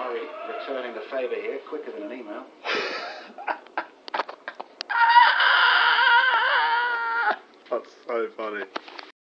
Murray returning the favour here, quicker than an email. That's so funny.